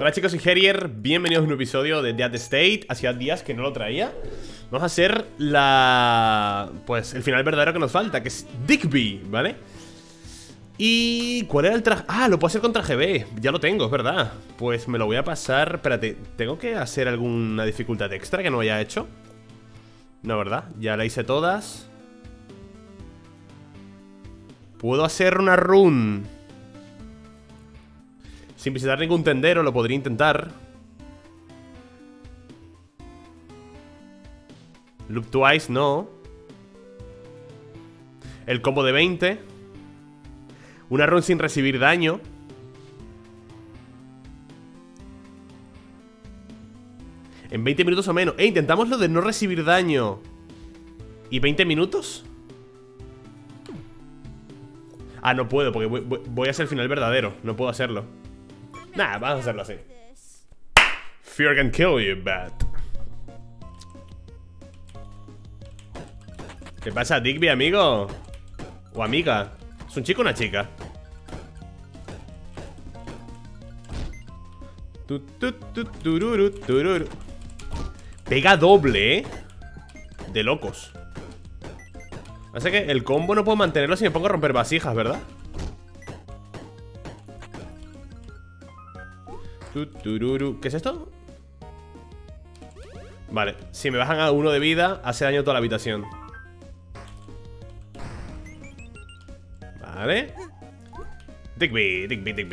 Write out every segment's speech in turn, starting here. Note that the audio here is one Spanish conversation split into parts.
Hola chicos, soy Herier, bienvenidos a un episodio de Dead State. Hacía días que no lo traía. Vamos a hacer el final verdadero que nos falta, que es Digby, ¿vale? ¿Y cuál era el traje? Ah, lo puedo hacer con traje B. Ya lo tengo, es verdad. Pues me lo voy a pasar. Espérate, ¿tengo que hacer alguna dificultad extra que no haya hecho? No, ¿verdad? Ya la hice todas. Puedo hacer una run sin visitar ningún tendero, lo podría intentar. Loop twice, no. El combo de 20. Una run sin recibir daño. En 20 minutos o menos. Intentamos lo de no recibir daño. ¿Y 20 minutos? Ah, no puedo, porque voy a hacer el final verdadero. No puedo hacerlo. Nah, vamos a hacerlo así. Fear can kill you, bat. ¿Qué pasa, Digby, amigo? O amiga. ¿Es un chico o una chica? Tururu. Pega doble, ¿eh? De locos. Así que el combo no puedo mantenerlo si me pongo a romper vasijas, ¿verdad? ¿Qué es esto? Vale, si me bajan a 1 de vida, hace daño a toda la habitación. Vale. Digby.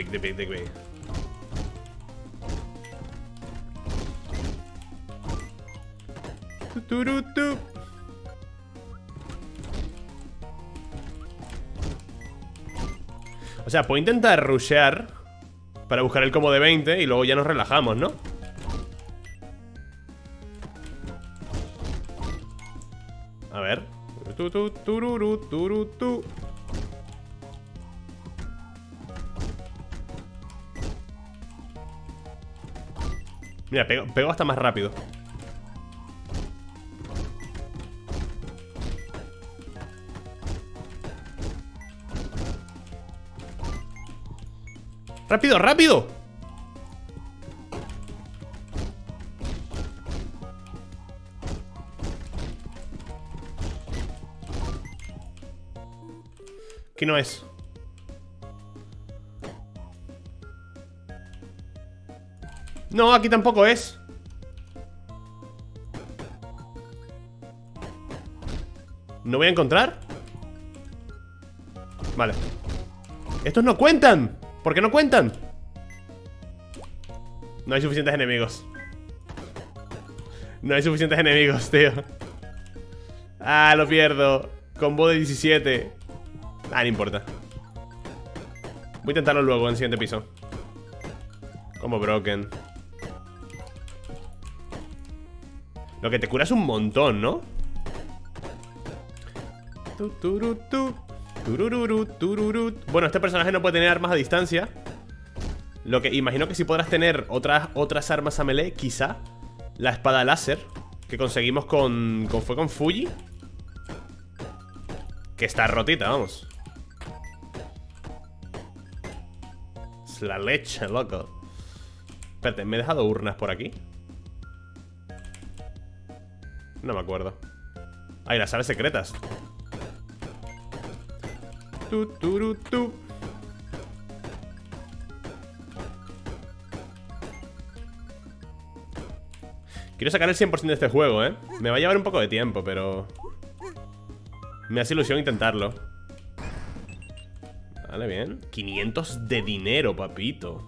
O sea, puedo intentar rushear para buscar el combo de 20 y luego ya nos relajamos, ¿no? A ver. Mira, pego hasta más rápido. ¡Rápido, rápido! Aquí no es. No, aquí tampoco es. ¿No voy a encontrar? Vale. Estos no cuentan. ¿Por qué no cuentan? No hay suficientes enemigos. No hay suficientes enemigos, tío. Ah, lo pierdo. Combo de 17. Ah, no importa. Voy a intentarlo luego en el siguiente piso. Como broken. Lo que te cura es un montón, ¿no? Bueno, este personaje no puede tener armas a distancia. Lo que imagino que sí podrás tener otras armas a melee. Quizá la espada láser que conseguimos fue con Fuji, que está rotita, vamos. Es la leche, loco. Espérate, ¿me he dejado urnas por aquí? No me acuerdo. Ay, las salas secretas. Quiero sacar el 100% de este juego, ¿eh? Me va a llevar un poco de tiempo, pero me hace ilusión intentarlo. Vale, bien. 500 de dinero, papito.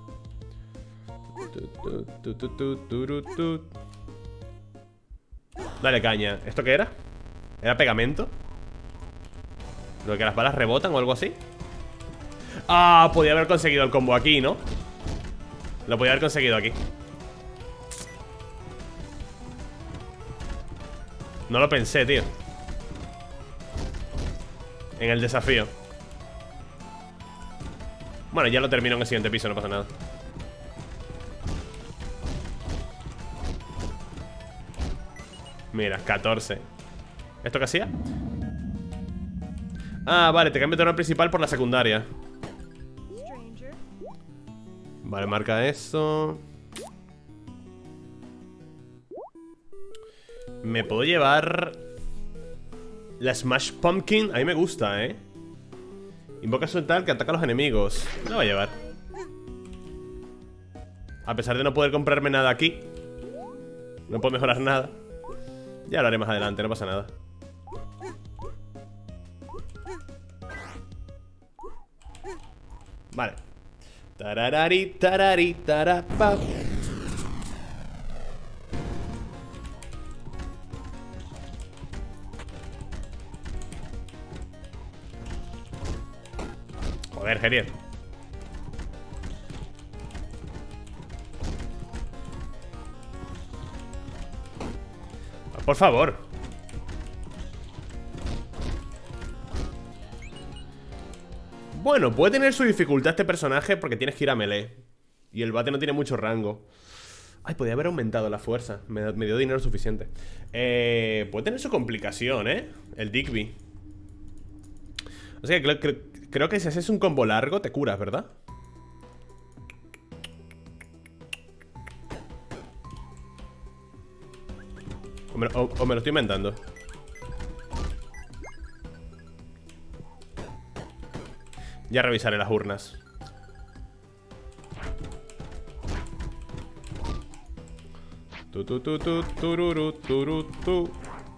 Dale caña. ¿Esto qué era? ¿Era pegamento? ¿Lo que las balas rebotan o algo así? Ah, podía haber conseguido el combo aquí, ¿no? Lo podía haber conseguido aquí. No lo pensé, tío. En el desafío. Bueno, ya lo termino en el siguiente piso, no pasa nada. Mira, 14. ¿Esto qué hacía? Ah, vale, te cambio el torneo principal por la secundaria. Vale, marca eso. Me puedo llevar la Smash Pumpkin. A mí me gusta, Invoca su tal que ataca a los enemigos. Lo voy a llevar. A pesar de no poder comprarme nada aquí, no puedo mejorar nada. Ya lo haré más adelante, no pasa nada. Vale. Tararari, tarari, tarapa. Joder, Geriel. Por favor. Bueno, puede tener su dificultad este personaje porque tienes que ir a melee. Y el bate no tiene mucho rango. Ay, podría haber aumentado la fuerza. Me dio dinero suficiente. Puede tener su complicación, el Digby. O sea, creo que si haces un combo largo te curas, ¿verdad? O me lo estoy inventando. Ya revisaré las urnas. Tururu, tururu, tu.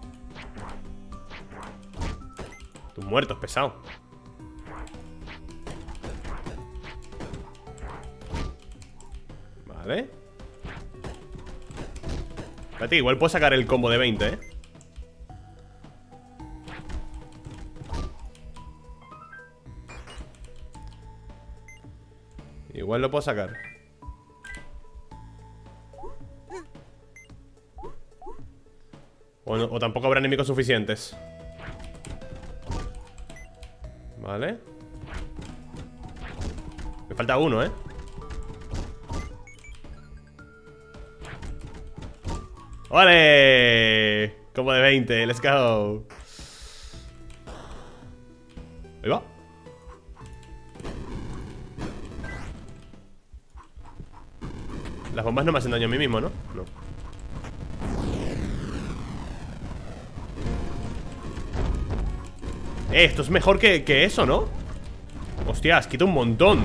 Tus muertos, pesado. Vale. Espérate, igual puedo sacar el combo de 20, Igual lo puedo sacar. O tampoco habrá enemigos suficientes. Vale. Me falta uno, ¡Vale! Como de 20, let's go. Ahí va. Las bombas no me hacen daño a mí mismo, ¿no? No. Esto es mejor que eso, ¿no? Hostias, quita un montón.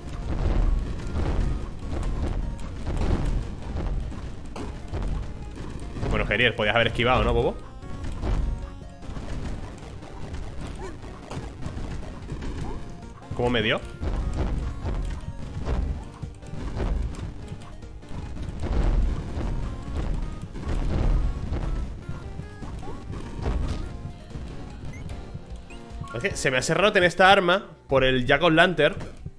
Bueno, Geriel, podías haber esquivado, ¿no, bobo? ¿Cómo me dio? Es que se me hace raro tener esta arma por el Jack-o'-lantern.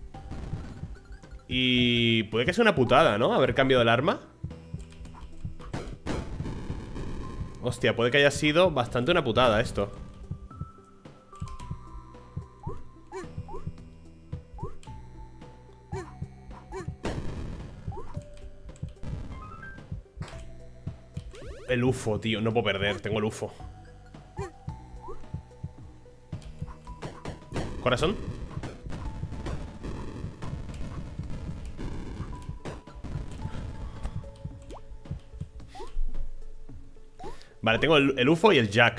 Y puede que sea una putada, ¿no? Haber cambiado el arma. Hostia, puede que haya sido bastante una putada esto. El UFO, tío, no puedo perder, tengo el UFO. Corazón. Vale, tengo el UFO y el Jack.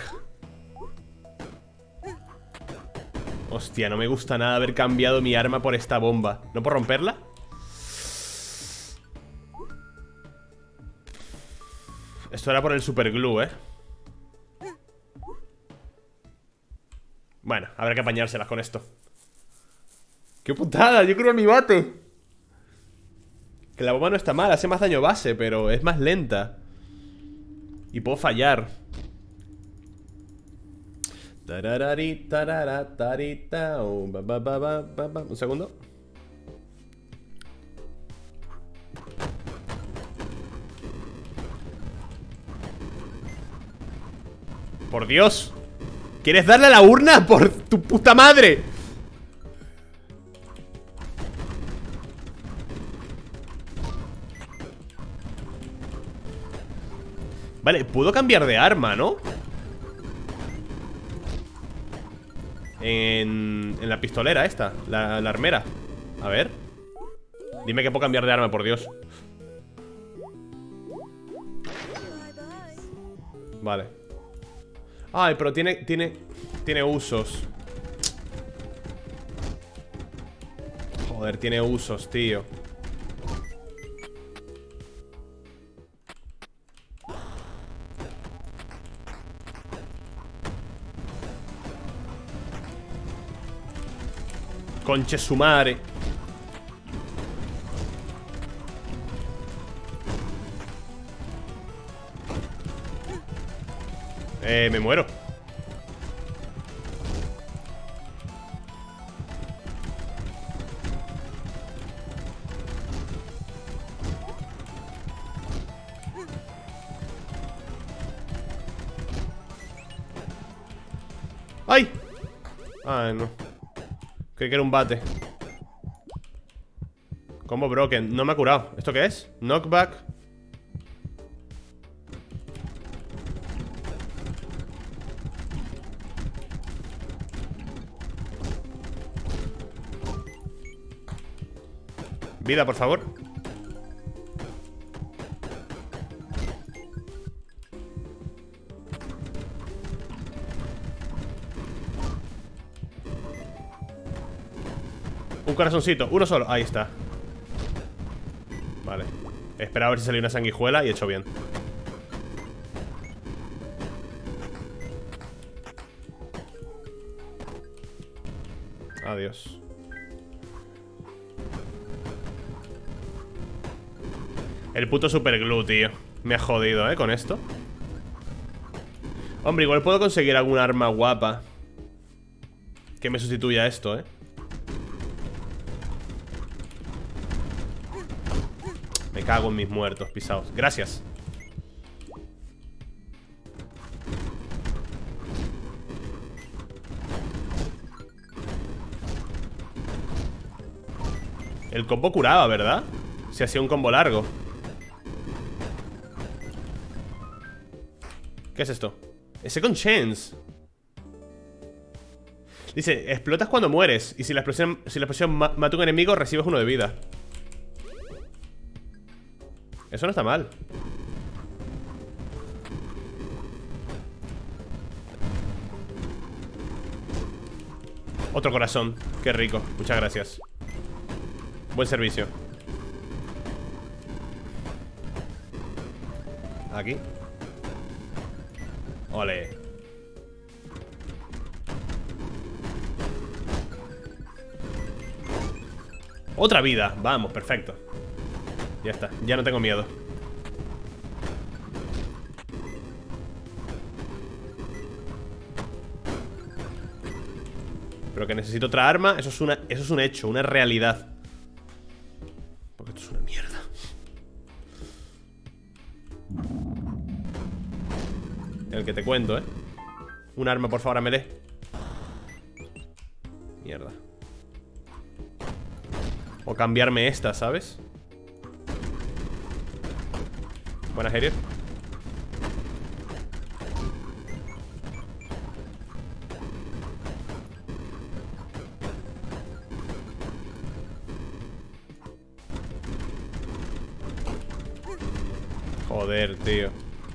Hostia, no me gusta nada haber cambiado mi arma por esta bomba. ¿No puedo romperla? Esto era por el superglue, Bueno, habrá que apañárselas con esto. ¡Qué putada! Yo creo en mi bate. Que la bomba no está mal, hace más daño base, pero es más lenta. Y puedo fallar. Un segundo. Por Dios. ¿Quieres darle a la urna? ¡Por tu puta madre! Vale, puedo cambiar de arma, ¿no? En la pistolera esta, la armera. A ver. Dime que puedo cambiar de arma, por Dios. Vale. Ay, pero tiene usos. Joder, tiene usos, tío. Conche su madre. Me muero. ¡Ay! Ah, no. Creí que era un bate. Combo broken. No me ha curado. ¿Esto qué es? Knockback. Vida, por favor. Un corazoncito, uno solo, ahí está. Vale. Espera a ver si salió una sanguijuela y he hecho bien. Adiós. El puto superglue, tío. Me ha jodido, con esto. Hombre, igual puedo conseguir alguna arma guapa que me sustituya a esto, Me cago en mis muertos pisados. Gracias. El combo curaba, ¿verdad? Se hacía un combo largo. ¿Qué es esto? Second Chance. Dice, explotas cuando mueres. Y si la explosión mata a un enemigo, recibes 1 de vida. Eso no está mal. Otro corazón. Qué rico. Muchas gracias. Buen servicio. Aquí. Ole. Otra vida. Vamos, perfecto. Ya está, ya no tengo miedo. Pero que necesito otra arma. Eso es un hecho, una realidad. Porque esto es una mierda. El que te cuento, Un arma, por favor, a melee. Mierda. O cambiarme esta, ¿sabes? Buenas, Harrier. Joder, tío.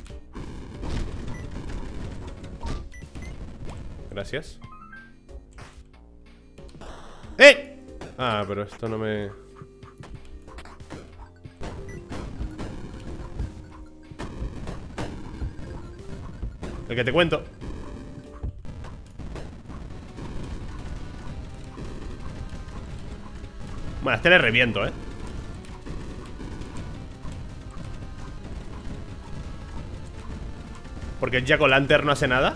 Gracias. ¡Eh! Ah, pero esto no me... El que te cuento. Bueno, a este le reviento, Porque el Jack O'Lantern no hace nada.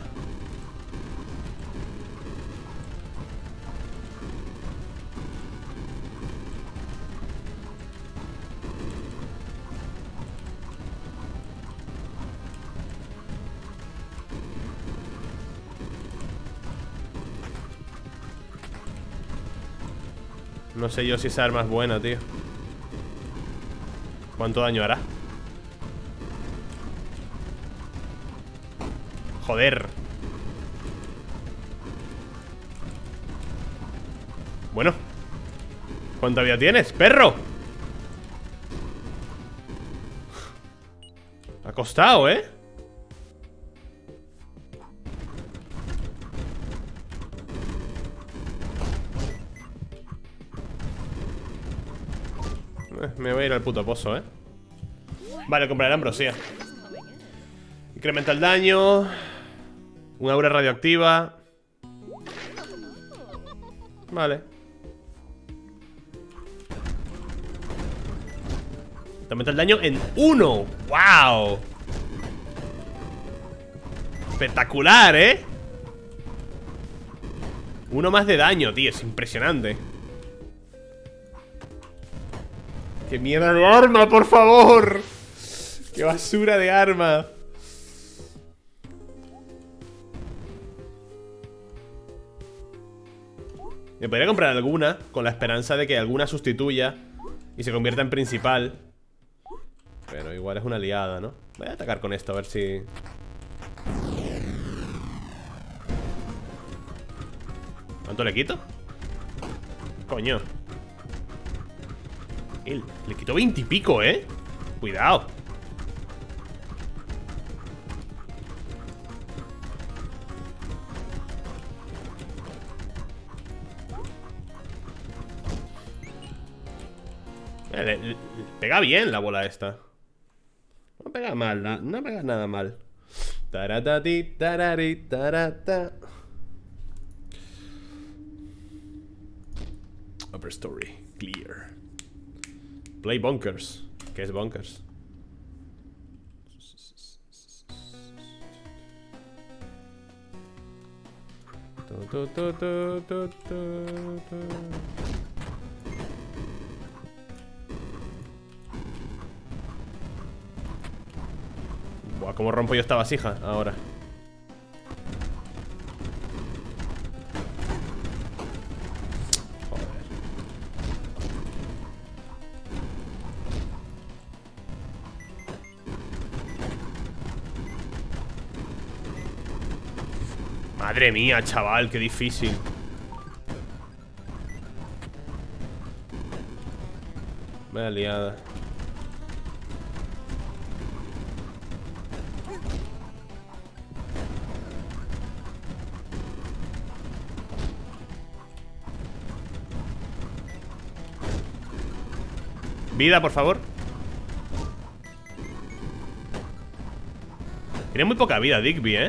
No sé yo si esa arma es buena, tío. ¿Cuánto daño hará? Joder. Bueno. ¿Cuánta vida tienes, perro? Ha costado, Me voy a ir al puto pozo, Vale, compraré la ambrosía. Incrementa el daño. Un aura radioactiva. Vale. Te aumenta el daño en 1. ¡Wow! Espectacular, 1 más de daño, tío. Es impresionante. ¡Qué mierda de arma, por favor! ¡Qué basura de arma! Me podría comprar alguna con la esperanza de que alguna sustituya y se convierta en principal. Pero igual es una liada, ¿no? Voy a atacar con esto a ver si... ¿Cuánto le quito? Coño. Le quito 20 y pico, Cuidado. Le pega bien la bola esta. No pega mal, no pega nada mal. Taratati, tarari, tarata. Upper story, clear. Play bunkers. ¿Qué es bunkers? Buah, ¿cómo rompo yo esta vasija ahora? Madre mía, chaval, qué difícil. Vaya liada. Vida, por favor. Tiene muy poca vida Digby,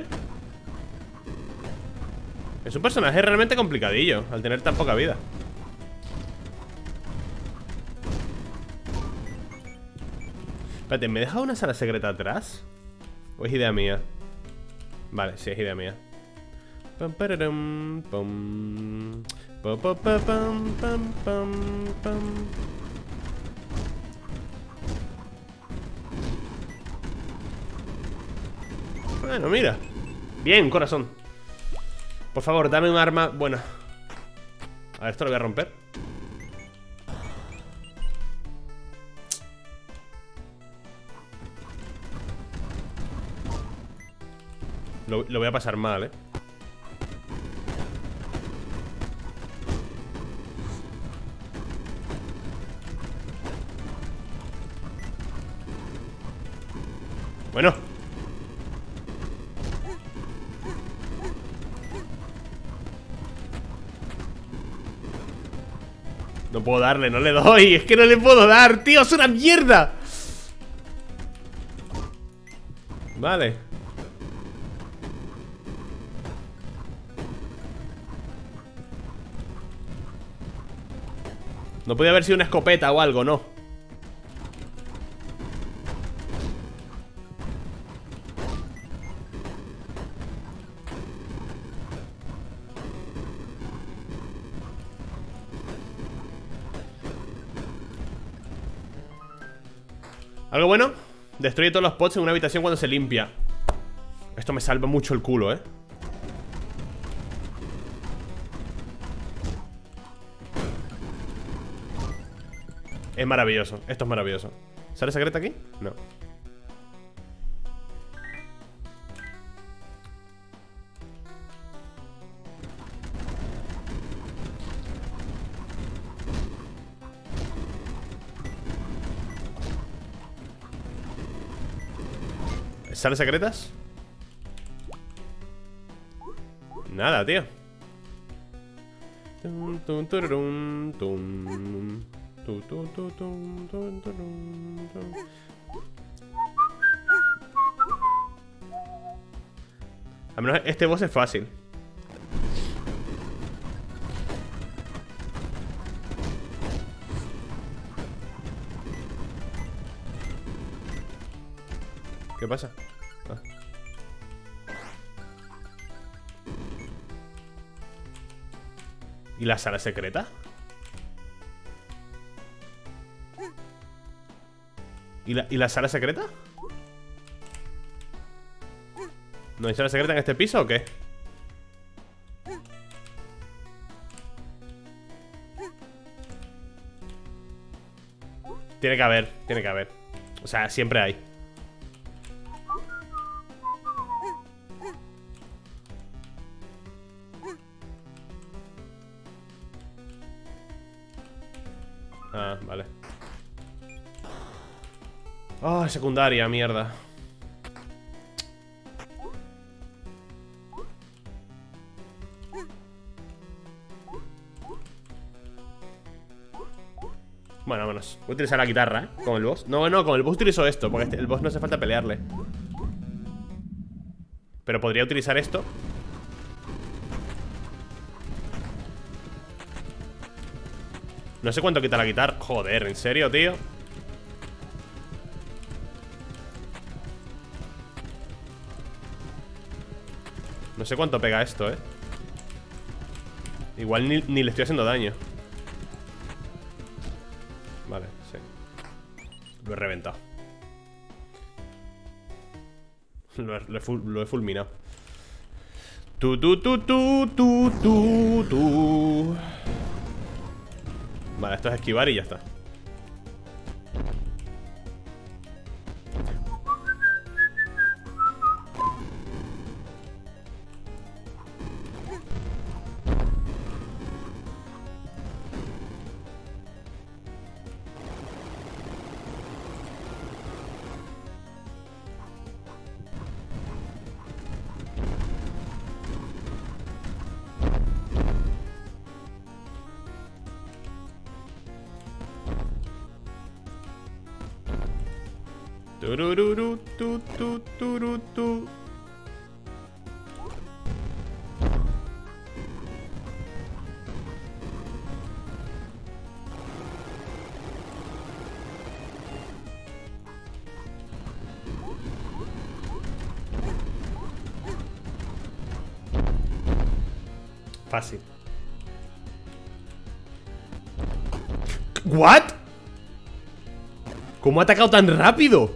Es un personaje realmente complicadillo al tener tan poca vida. Espérate, ¿me he dejado una sala secreta atrás? ¿O es idea mía? Vale, sí, es idea mía. Pam, pararam, pam. Pa, pa, pa, pam, pam, pam, pam. Bueno, mira. Bien, corazón. Por favor, dame un arma buena. A ver, esto lo voy a romper. Lo voy a pasar mal, Bueno. No puedo darle, no le doy. Es que no le puedo dar, tío, es una mierda. Vale. No podía haber sido una escopeta o algo, ¿no? ¿Algo bueno? Destruye todos los pots en una habitación cuando se limpia. Esto me salva mucho el culo, Es maravilloso, esto es maravilloso. ¿Sale secreta aquí? No. ¿Sales secretas? Nada, tío. Al menos este boss es fácil. ¿Qué pasa? Ah. ¿Y la sala secreta? ¿Y la sala secreta? ¿No hay sala secreta en este piso o qué? Tiene que haber, tiene que haber. O sea, siempre hay. Ah, vale. Ah, secundaria, mierda. Bueno, vámonos. Voy a utilizar la guitarra, ¿eh? Con el boss. No, no, con el boss utilizo esto, porque el boss no hace falta pelearle. Pero podría utilizar esto. No sé cuánto quita la guitarra. Joder, ¿en serio, tío? No sé cuánto pega esto, ¿eh? Igual ni le estoy haciendo daño. Vale, sí. Lo he reventado. Lo he fulminado. Vale, esto es esquivar y ya está. Turururu, tu, tu, turu, tu. Fácil. ¿What? ¿Cómo ha atacado tan rápido?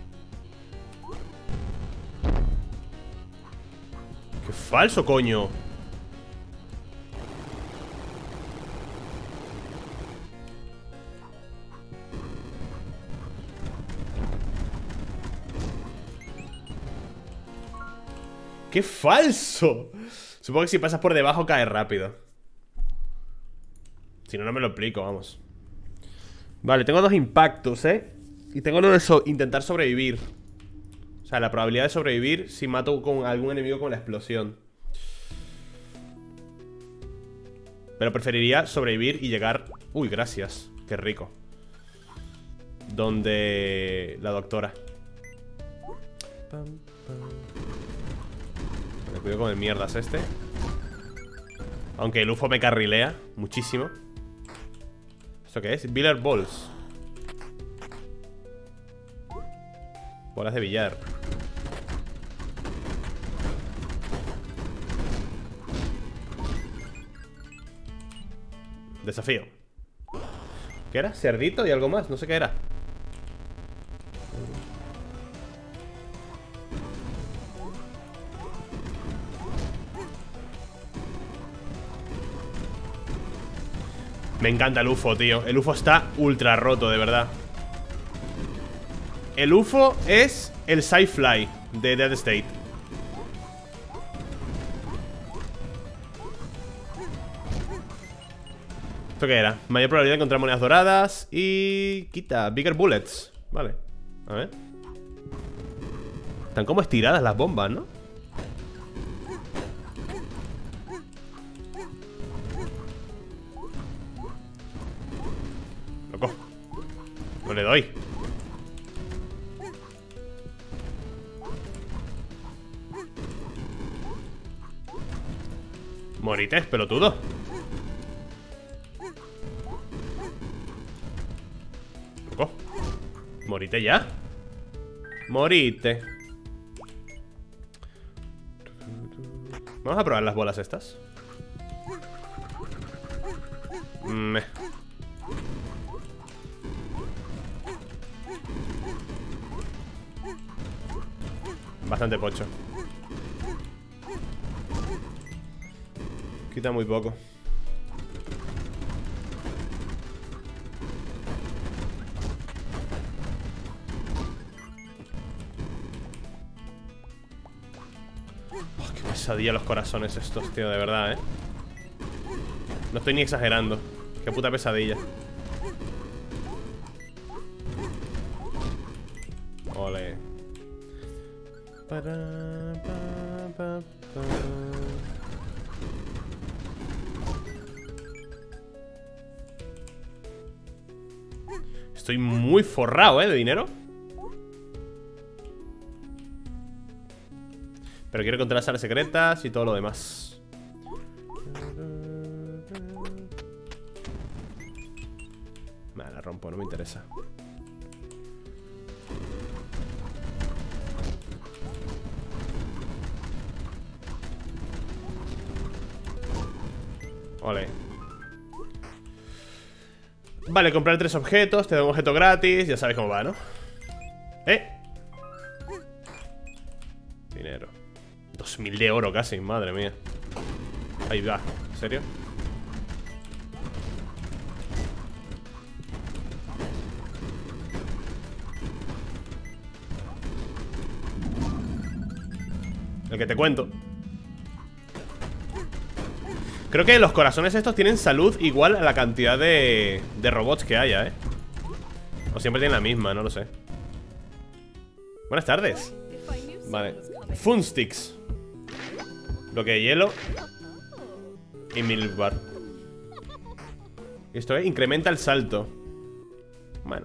¡Qué falso, coño! ¡Qué falso! Supongo que si pasas por debajo caes rápido. Si no, no me lo explico, vamos. Vale, tengo 2 impactos, ¿eh? Y tengo lo de intentar sobrevivir. O sea, la probabilidad de sobrevivir si mato con algún enemigo con la explosión. Pero preferiría sobrevivir y llegar... Uy, gracias. Qué rico. Donde... la doctora. Me cuido con el mierdas este. Aunque el UFO me carrilea muchísimo. ¿Esto qué es? Billiard balls. Bolas de billar. Desafío. ¿Qué era? Cerdito y algo más, no sé qué era. Me encanta el UFO, tío. El UFO está ultra roto, de verdad. El UFO es el Sci-Fly de Dead State. ¿Esto qué era? Mayor probabilidad de encontrar monedas doradas. Y... quita, bigger bullets. Vale, a ver. Están como estiradas las bombas, ¿no? Loco. No le doy. Morite, pelotudo. Loco. Morite ya. Morite. Vamos a probar las bolas estas. Bastante pocho. Quita muy poco. Oh, qué pesadilla los corazones estos, tío, de verdad, No estoy ni exagerando. Qué puta pesadilla. Ole. Estoy muy forrado, de dinero. Pero quiero encontrar las salas secretas y todo lo demás. Vale, la rompo, no me interesa. Ole. Vale, comprar 3 objetos, te da un objeto gratis. Ya sabes cómo va, ¿no? Dinero. 2000 de oro casi, madre mía. Ahí va, ¿en serio? El que te cuento. Creo que los corazones estos tienen salud igual a la cantidad de robots que haya, O siempre tienen la misma, no lo sé. Buenas tardes. Vale. Funsticks. Bloque de hielo. Y Milk Bar. Esto incrementa el salto. Bueno.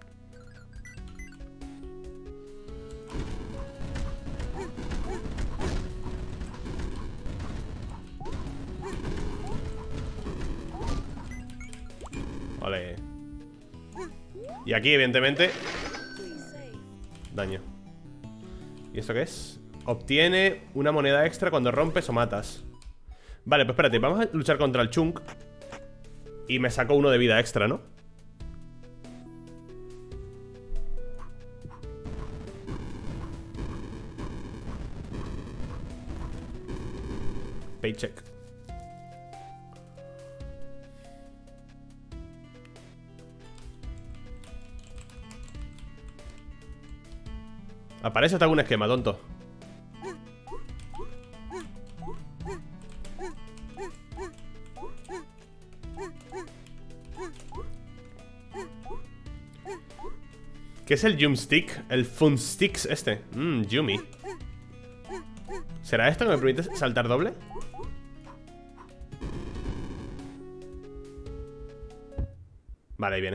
Vale. Y aquí, evidentemente, daño. ¿Y esto qué es? Obtiene una moneda extra cuando rompes o matas. Vale, pues espérate, vamos a luchar contra el Chunk. Y me saco 1 de vida extra, ¿no? Paycheck. Aparece hasta algún esquema, tonto. ¿Qué es el Jumstick? El Funsticks este. Yumi. ¿Será esto que me permite saltar doble? Vale, ahí viene.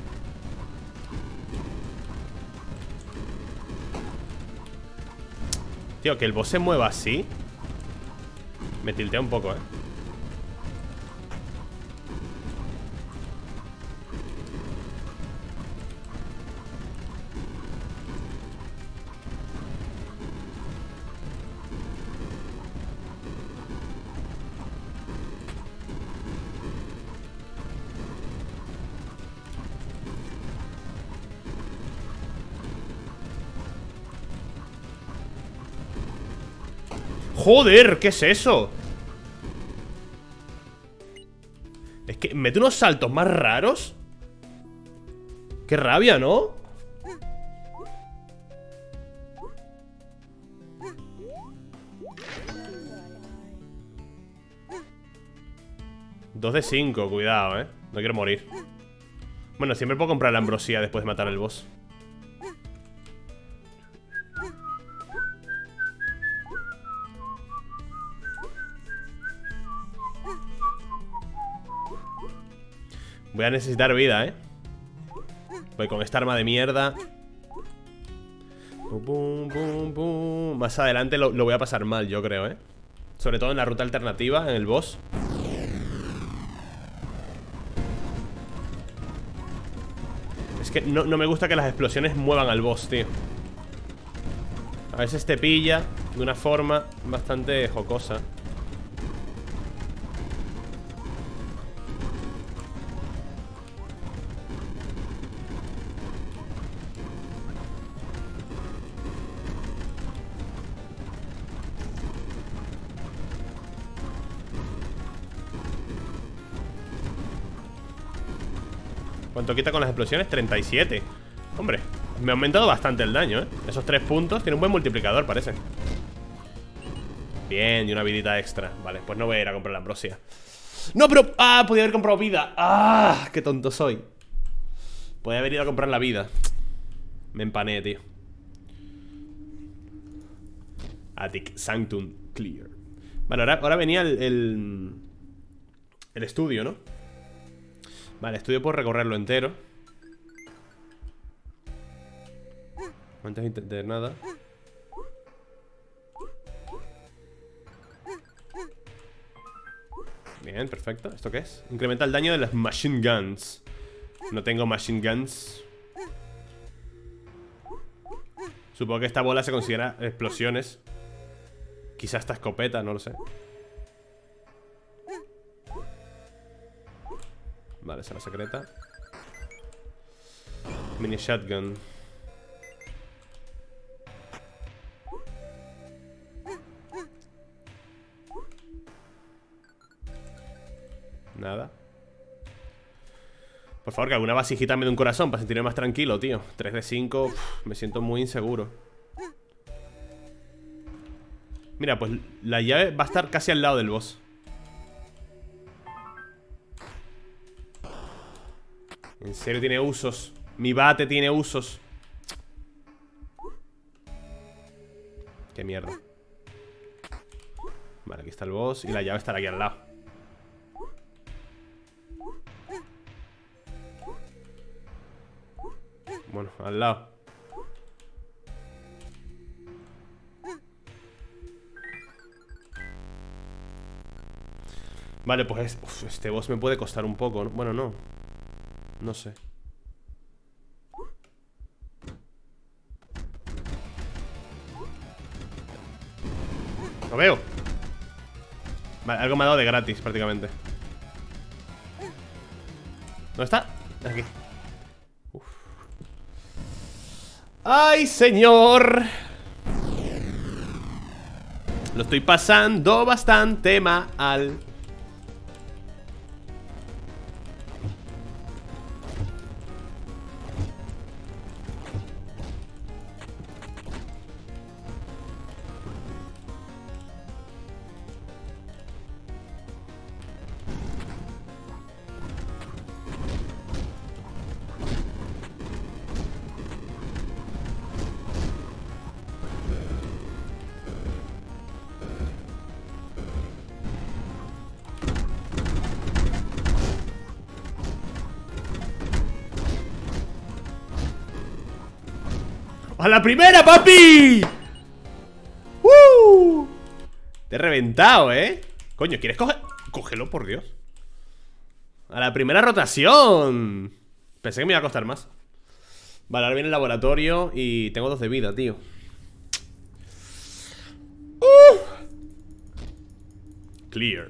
Tío, que el boss se mueva así me tiltea un poco, ¡Joder! ¿Qué es eso? Es que mete unos saltos más raros. ¡Qué rabia!, ¿no? Dos de 5, cuidado, no quiero morir. Bueno, siempre puedo comprar la ambrosía después de matar al boss. Voy a necesitar vida, Voy con esta arma de mierda. Pum, pum, pum. Más adelante lo voy a pasar mal, yo creo, ¿eh? Sobre todo en la ruta alternativa, en el boss. Es que no me gusta que las explosiones muevan al boss, tío. A veces te pilla de una forma bastante jocosa. ¿Cuánto quita con las explosiones? 37. Hombre, me ha aumentado bastante el daño, ¿eh? Esos 3 puntos tienen un buen multiplicador, parece. Bien, y una vidita extra. Vale, pues no voy a ir a comprar la ambrosia. No, pero... ¡Ah! Podía haber comprado vida. ¡Ah! ¡Qué tonto soy! Podía haber ido a comprar la vida. Me empané, tío. Attic Sanctum Clear. Vale, ahora venía el estudio, ¿no? Vale, estudio por recorrerlo entero. Antes de intentar nada. Bien, perfecto. ¿Esto qué es? Incrementa el daño de las machine guns. No tengo machine guns. Supongo que esta bola se considera explosiones. Quizá esta escopeta, no lo sé. Vale, sala secreta. Mini shotgun. Nada. Por favor, que alguna vasijita me dé un corazón para sentirme más tranquilo, tío. 3 de 5, me siento muy inseguro. Mira, pues la llave va a estar casi al lado del boss. En serio tiene usos. Mi bate tiene usos. Qué mierda. Vale, aquí está el boss y la llave estará aquí al lado. Bueno, al lado. Vale, pues este boss me puede costar un poco, ¿no? Bueno, no. No sé. Lo veo. Vale, algo me ha dado de gratis prácticamente. ¿Dónde está? Aquí. Uf. ¡Ay, señor! Lo estoy pasando bastante mal. ¡A la primera, papi! Te he reventado, ¿eh? Coño, ¿quieres coger? Cógelo, por Dios. A la primera rotación. Pensé que me iba a costar más. Vale, ahora viene el laboratorio y tengo 2 de vida, tío. Clear.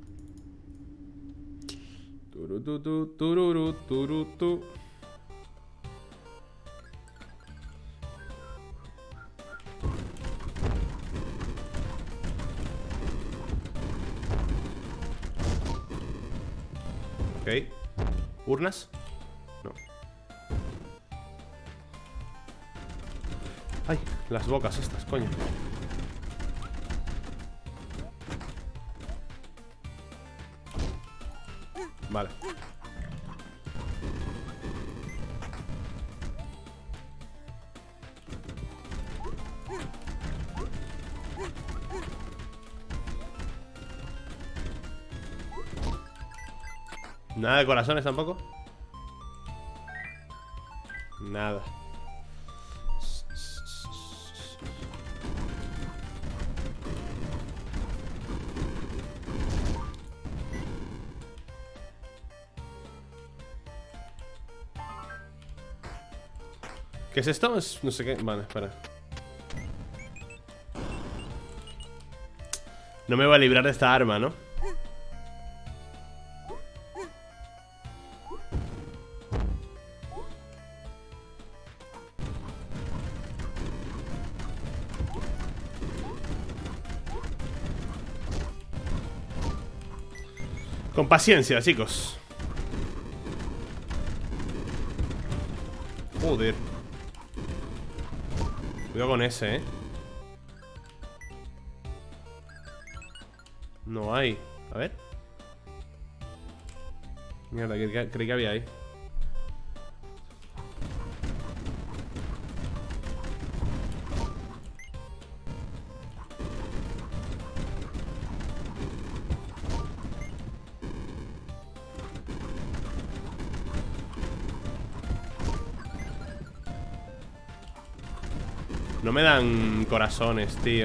Turututu, tururu, turutu. Ok. ¿Urnas? No. Ay, las bocas estas, coño. Vale. Nada de corazones tampoco. Nada. ¿Qué es esto? No sé qué. Vale, espera. No me voy a librar de esta arma, ¿no? Con paciencia, chicos. Joder. Cuidado con ese, ¿eh? No hay. A ver. Mierda, creí que había ahí. No me dan corazones, tío.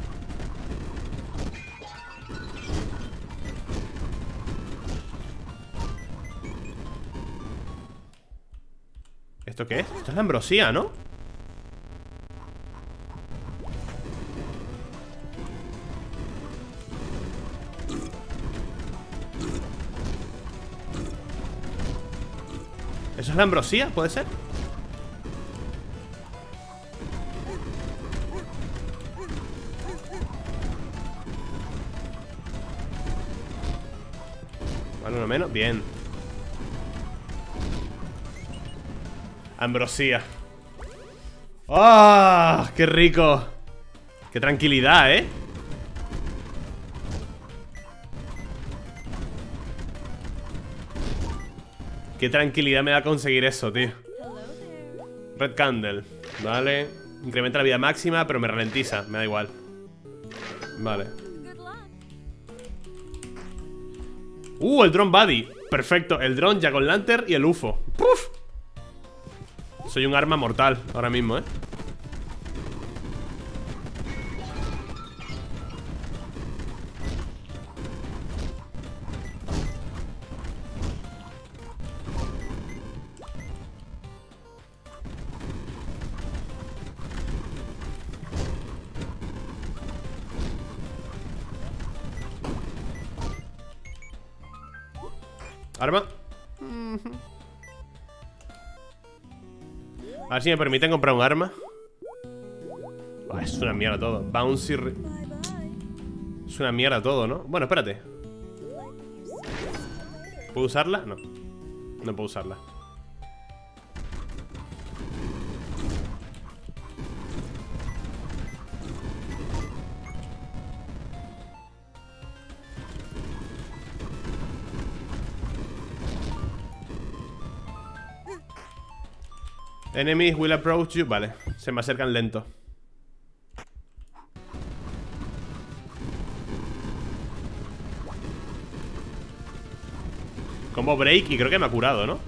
¿Esto qué es? Esto es la ambrosía, ¿no? ¿Eso es la ambrosía? ¿Puede ser? Vale, uno menos. Bien. Ambrosía. ¡Ah! ¡Qué rico! ¡Qué tranquilidad, eh! ¡Qué tranquilidad me da conseguir eso, tío! Red Candle. Vale. Incrementa la vida máxima, pero me ralentiza. Me da igual. Vale. El Drone Buddy. Perfecto. El Drone, Jack O'Lantern y el UFO. ¡Puf! Soy un arma mortal ahora mismo, ¿eh? Arma. A ver si me permiten comprar un arma. Es una mierda todo. Bouncy. Es una mierda todo, ¿no? Bueno, espérate. ¿Puedo usarla? No. No puedo usarla. Enemies will approach you. Vale, se me acercan lento. Combo break y creo que me ha curado, ¿no?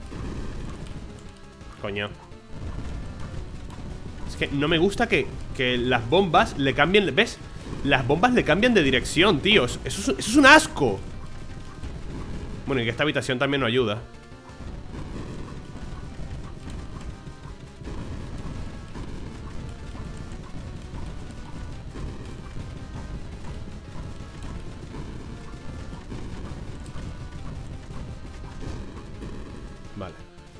Coño. Es que no me gusta que las bombas le cambien. ¿Ves? Las bombas le cambian de dirección, tío. Eso es un asco. Bueno, y que esta habitación también no ayuda. Vale.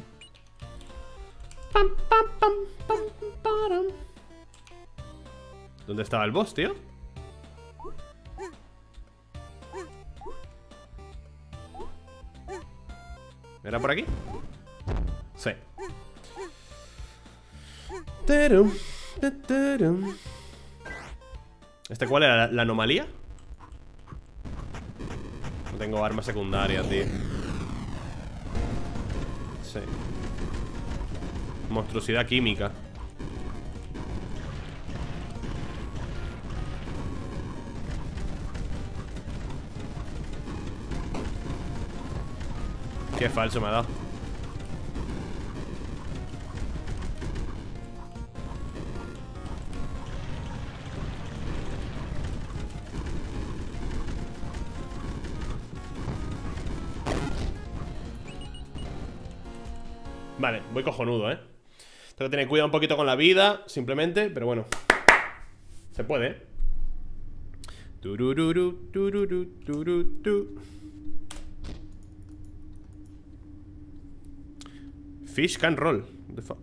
¿Dónde estaba el boss, tío? ¿Era por aquí? Sí. ¿Este cuál era? ¿La anomalía? No tengo arma secundaria, tío. Sí. Monstruosidad química. Qué falso me ha dado. Vale, voy cojonudo, tengo que tener cuidado un poquito con la vida, simplemente, pero bueno. Se puede, Turururu, tururu, turutu. Fish can roll. What the fuck?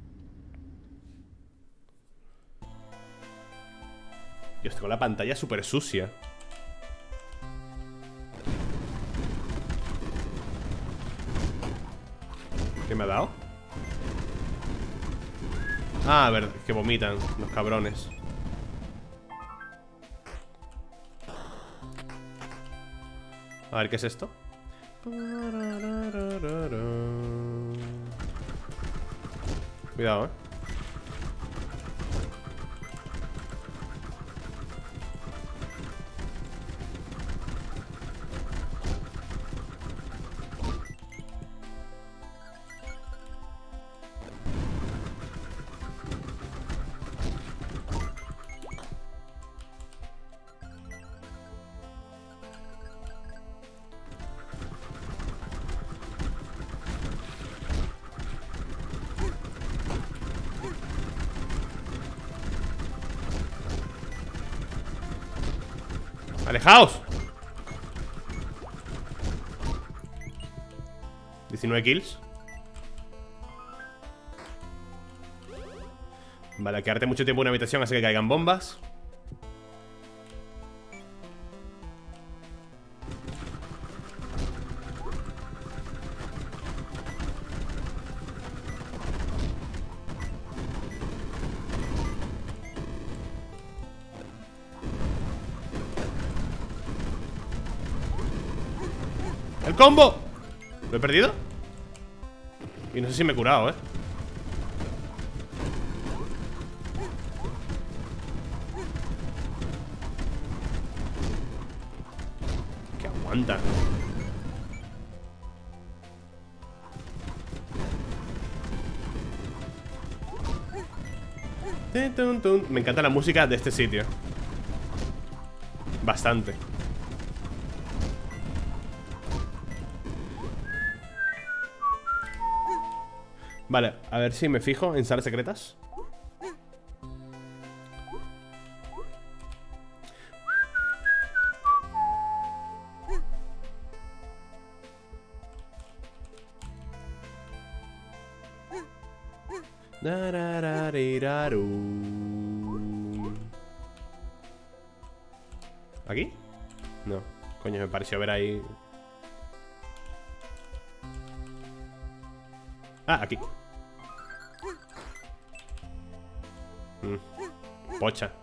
Dios, tengo la pantalla súper sucia. ¿Qué me ha dado? Ah, a ver, que vomitan los cabrones. A ver, ¿qué es esto? Cuidado, ¡Alejaos! 19 kills. Vale, quedarte mucho tiempo en una habitación hace que caigan bombas. ¡El combo! ¿Lo he perdido? Y no sé si me he curado, Que aguanta. Me encanta la música de este sitio. Bastante. Vale, a ver si me fijo en salas secretas. ¿Aquí? No, coño, me pareció ver ahí. Ah, aquí. Pocha.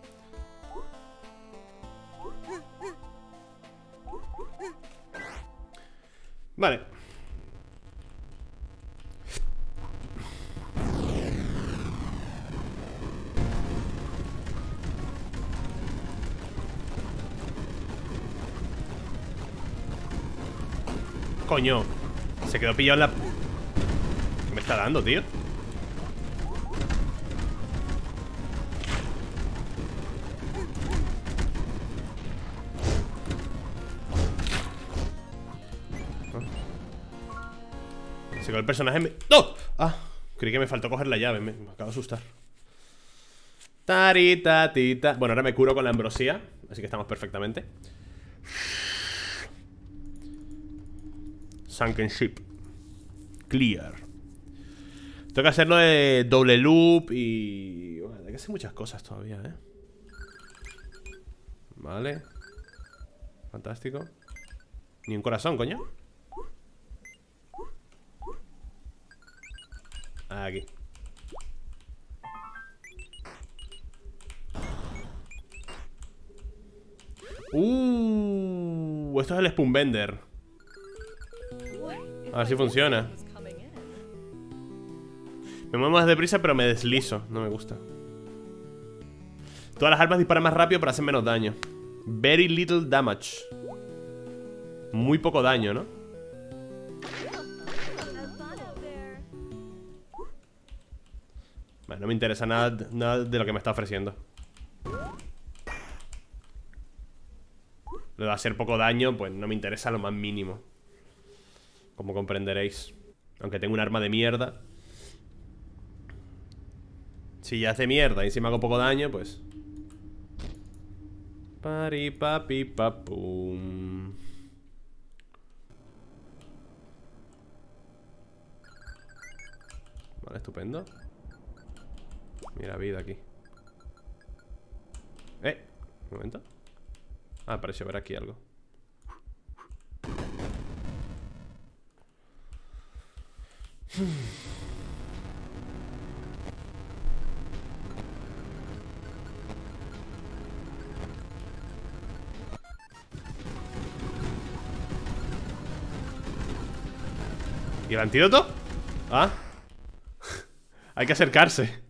Vale. Coño. Se quedó pillado en la... ¿Qué me está dando, tío? Se quedó el personaje... ¡No! Ah, creí que me faltó coger la llave. Me acabo de asustar. Taritatita. Bueno, ahora me curo con la ambrosía, así que estamos perfectamente. Sunken Ship. Clear. Tengo que hacerlo de doble loop y... Bueno, hay que hacer muchas cosas todavía, Vale. Fantástico. Ni un corazón, coño. Aquí. Esto es el Spoonbender. A ver si funciona. Me muevo más deprisa, pero me deslizo. No me gusta. Todas las armas disparan más rápido, pero hacen menos daño. Very little damage. Muy poco daño, ¿no? Vale, no me interesa nada de lo que me está ofreciendo. Lo de hacer poco daño, pues no me interesa lo más mínimo, como comprenderéis. Aunque tengo un arma de mierda. Si ya hace mierda y si me hago poco daño, pues... Pari papi papum. Vale, estupendo. Mira, vida aquí. Un momento. Ah, parece ver aquí algo. ¿Y el antídoto? Ah. Hay que acercarse.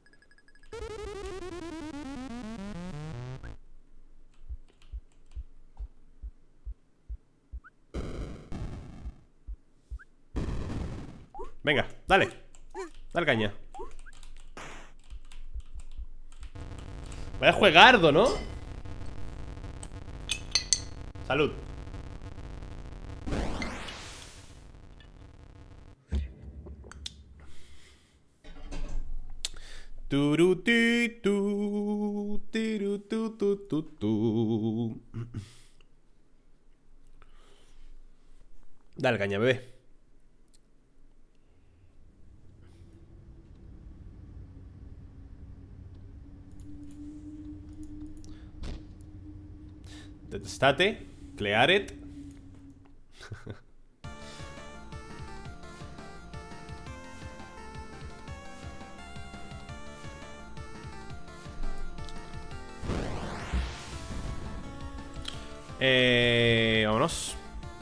Venga, dale. Dale caña. Vaya juegardo, ¿no? Salud. Turutitu, tirututututu. Dale caña, bebé. Detestate, Clearet. Vámonos.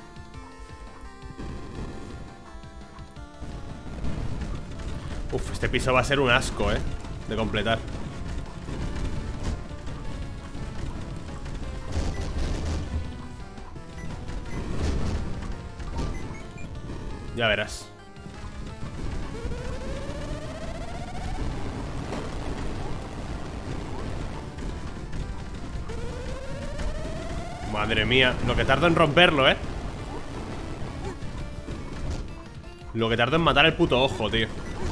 Uf, este piso va a ser un asco, de completar. Ya verás. Madre mía, lo que tardo en romperlo, Lo que tardo en matar el puto ojo, tío.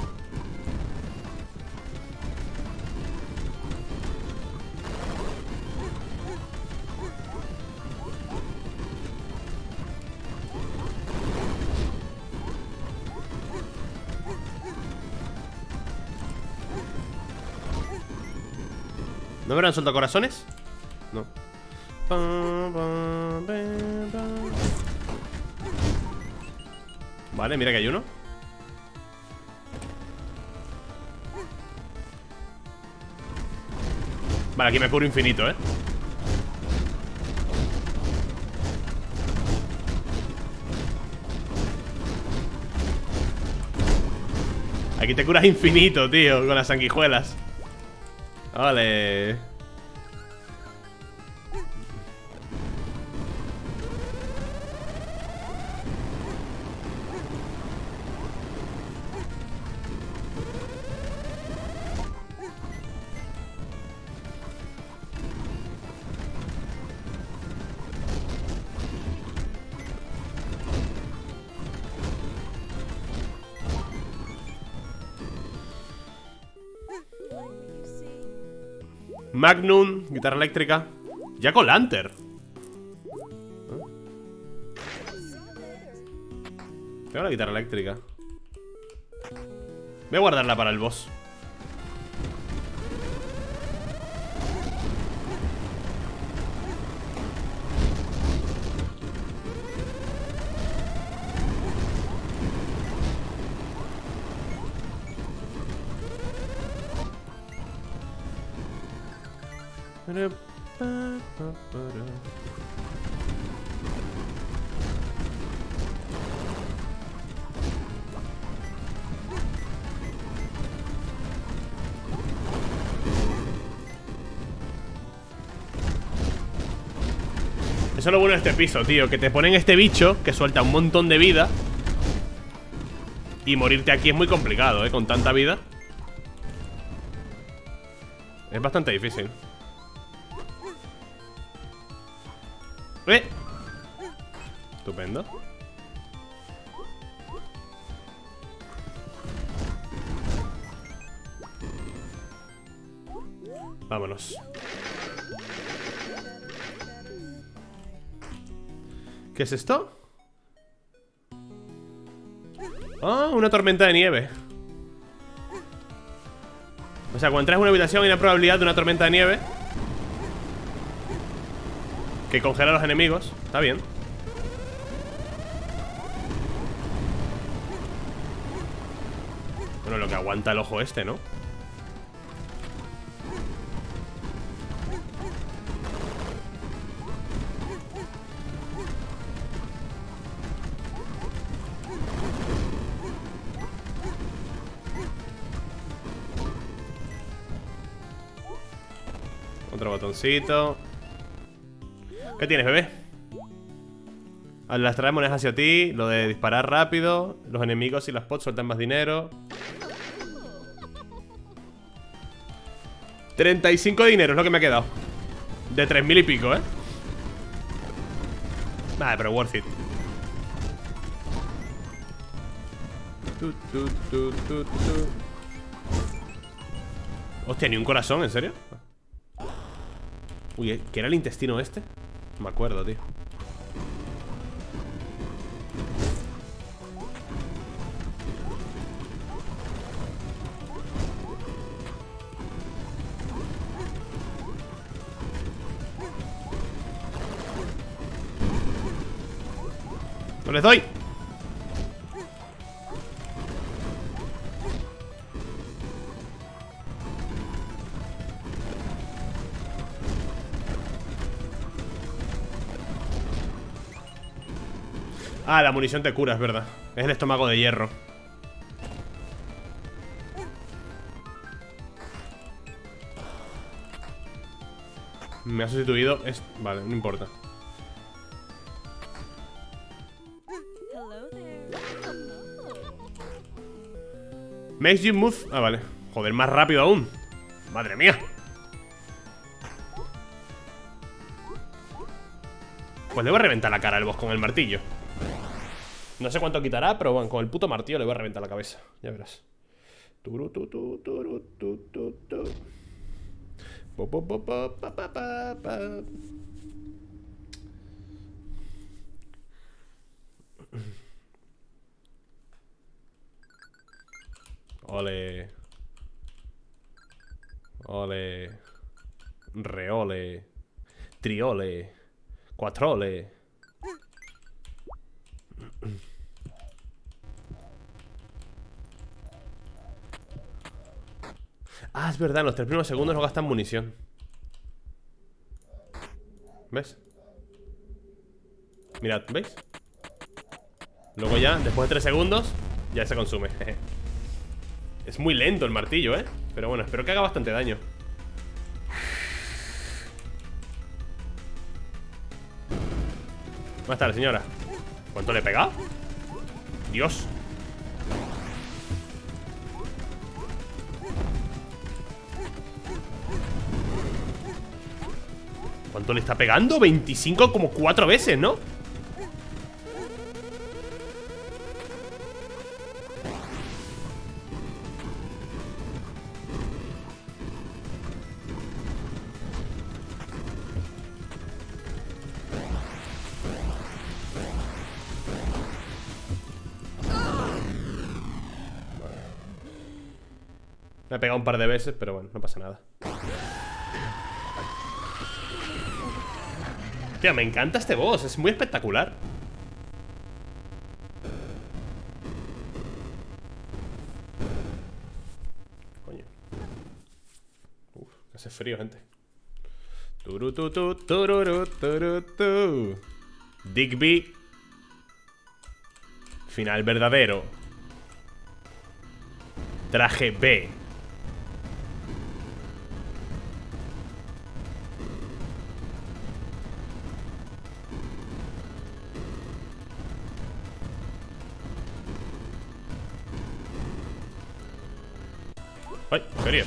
¿No me habrán soltado corazones? No. Vale, mira que hay uno. Vale, aquí me curo infinito, Aquí te curas infinito, tío, con las sanguijuelas. Vale. Magnum, guitarra eléctrica. Jack O'Lantern. Tengo la guitarra eléctrica. Voy a guardarla para el boss. Eso es lo bueno de este piso, tío. Que te ponen este bicho que suelta un montón de vida. Y morirte aquí es muy complicado, con tanta vida. Es bastante difícil. Estupendo. Vámonos. ¿Qué es esto? Ah, una tormenta de nieve. O sea, cuando entras en una habitación hay una probabilidad de una tormenta de nieve que congela a los enemigos. Está bien. Bueno, lo que aguanta el ojo este, ¿no? Otro botoncito. ¿Qué tienes, bebé? Al extraer monedas hacia ti, lo de disparar rápido, los enemigos y las pots sueltan más dinero. 35 dinero es lo que me ha quedado. De 3000 y pico, ¿eh? Vale, pero worth it. Hostia, ni un corazón, ¿en serio? Uy, ¿qué era el intestino este? No me acuerdo, tío. ¡No les doy! Ah, la munición te cura, es verdad. Es el estómago de hierro. Me ha sustituido. Vale, no importa. Makes you move. Ah, vale. Joder, más rápido aún. Madre mía. Pues le voy a reventar la cara al boss con el martillo. No sé cuánto quitará, pero bueno, con el puto martillo le voy a reventar la cabeza. Ya verás. Ole. Ole. Reole. Triole. Cuatrole. Ah, es verdad, en los 3 primeros segundos no gastan munición. ¿Ves? Mirad, ¿veis? Luego ya, después de 3 segundos, ya se consume. Es muy lento el martillo, ¿eh? Pero bueno, espero que haga bastante daño. ¿Dónde está la señora? ¿Cuánto le he pegado? Dios. ¿Cuánto le está pegando? 25 como 4 veces, ¿no? Me ha pegado un par de veces, pero bueno, no pasa nada. Tío, me encanta este boss, es muy espectacular. Coño. Uf, hace frío, gente. Digby. Final verdadero. Traje B. Ay, quería.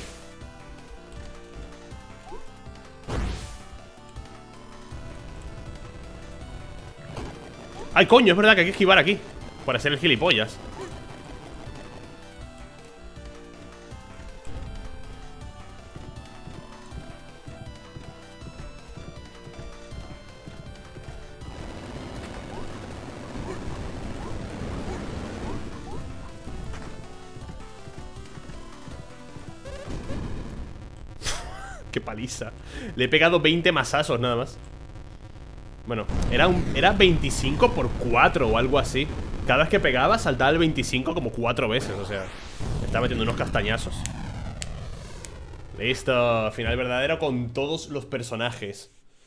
Ay, coño, es verdad que hay que esquivar aquí para hacer el gilipollas. paliza. Le he pegado 20 masazos nada más. Bueno, era 25 por 4 o algo así. Cada vez que pegaba saltaba el 25 como 4 veces, o sea, me estaba metiendo unos castañazos. Listo, final verdadero con todos los personajes.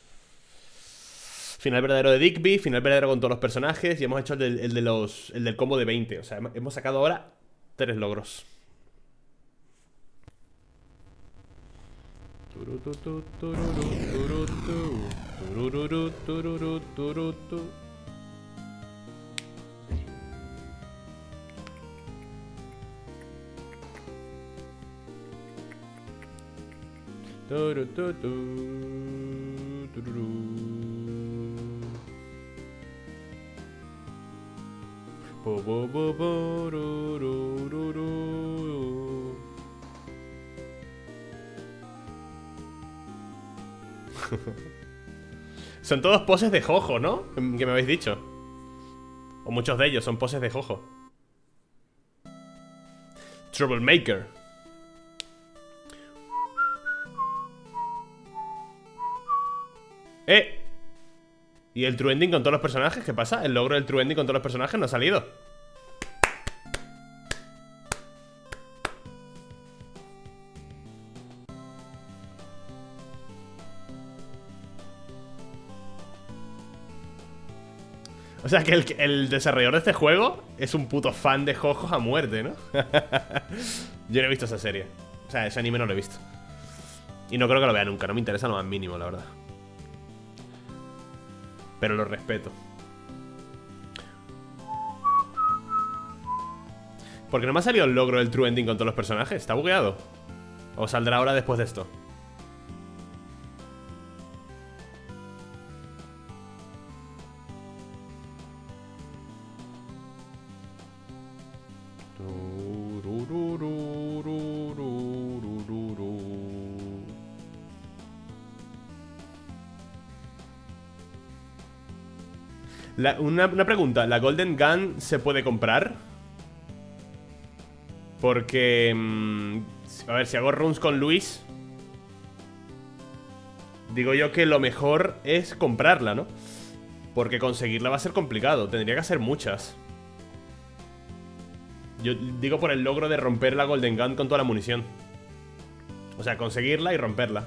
Final verdadero de Digby, final verdadero con todos los personajes. Y hemos hecho el del combo de 20. O sea, hemos sacado ahora 3 logros. Son todos poses de Jojo, ¿no? Que me habéis dicho. O muchos de ellos son poses de Jojo. Troublemaker. ¿Y el true ending con todos los personajes? ¿Qué pasa? El logro del true ending con todos los personajes no ha salido. O sea que el desarrollador de este juego es un puto fan de Jojo a muerte, ¿no? Yo no he visto esa serie. O sea, ese anime no lo he visto. Y no creo que lo vea nunca, no me interesa lo más mínimo, la verdad. Pero lo respeto. Porque no me ha salido el logro del true ending con todos los personajes. ¿Está bugueado? ¿O saldrá ahora después de esto? Una pregunta, ¿la Golden Gun se puede comprar? Porque... a ver, si hago runs con Luis, digo yo que lo mejor es comprarla, ¿no? Porque conseguirla va a ser complicado. Tendría que hacer muchas. Yo digo por el logro de romper la Golden Gun con toda la munición. O sea, conseguirla y romperla.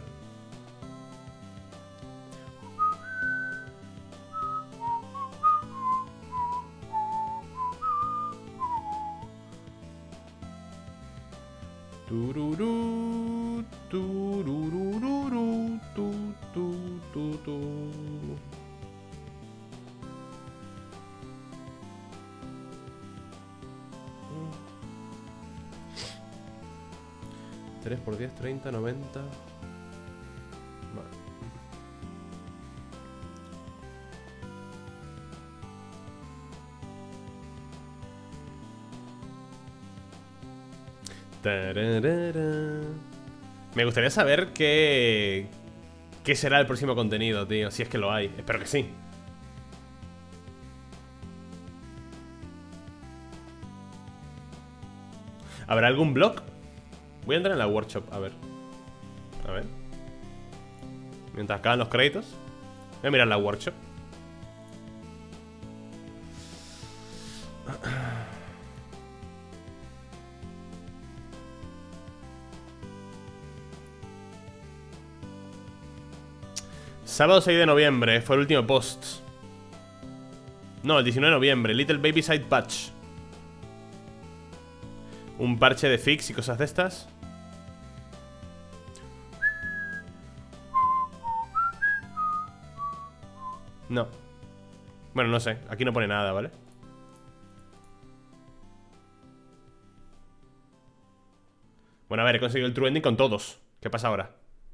Tururú, tururururu, tu, tu, tu, tu. ¿3 por 10, 30, 90? Vale. Me gustaría saber qué será el próximo contenido, tío. Si es que lo hay. Espero que sí. ¿Habrá algún blog? Voy a entrar en la workshop, a ver. A ver. Mientras acaban los créditos. Voy a mirar la workshop. Sábado 6 de noviembre, fue el último post. No, el 19 de noviembre, Little Baby Side Patch. Un parche de fix y cosas de estas. No. Bueno, no sé, aquí no pone nada, ¿vale? Bueno, a ver, he conseguido el true ending con todos. ¿Qué pasa ahora?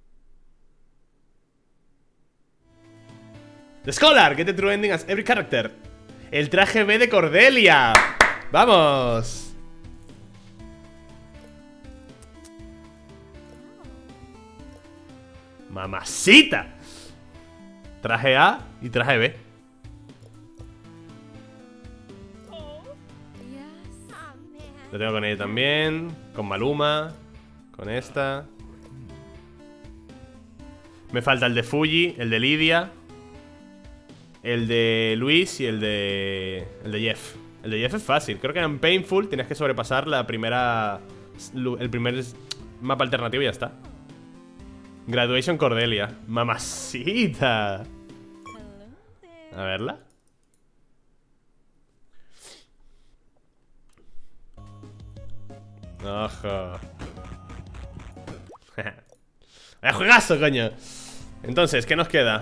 The Scholar, get the true ending as every character. El traje B de Cordelia. ¡Vamos! ¡Mamacita! Traje A y traje B. Lo tengo con ella también. Con Maluma. Con esta. Me falta el de Fuji, el de Lidia, el de Luis y el de Jeff. El de Jeff es fácil. Creo que en Painful tienes que sobrepasar la primera... el primer mapa alternativo y ya está. Graduation Cordelia. Mamacita. A verla. Ojo. ¡Vaya juegazo, coño! Entonces, ¿qué nos queda?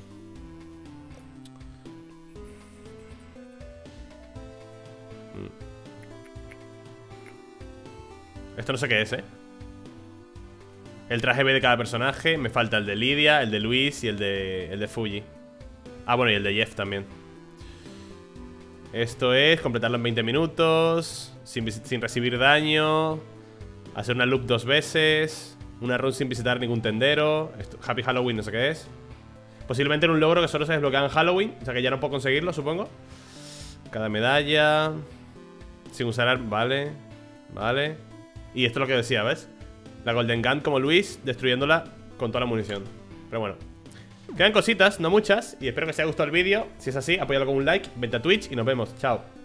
Esto no sé qué es, ¿eh? El traje B de cada personaje. Me falta el de Lidia, el de Luis y el de Fuji. Ah, bueno, y el de Jeff también. Esto es completarlo en 20 minutos sin recibir daño. Hacer una loop 2 veces. Una run sin visitar ningún tendero. Happy Halloween, no sé qué es. Posiblemente en un logro que solo se desbloquea en Halloween. O sea que ya no puedo conseguirlo, supongo. Cada medalla. Sin usar... Vale. Vale. Y esto es lo que decía, ¿ves? La Golden Gun como Luis, destruyéndola con toda la munición. Pero bueno, quedan cositas, no muchas. Y espero que os haya gustado el vídeo. Si es así, apóyalo con un like, vente a Twitch y nos vemos, chao.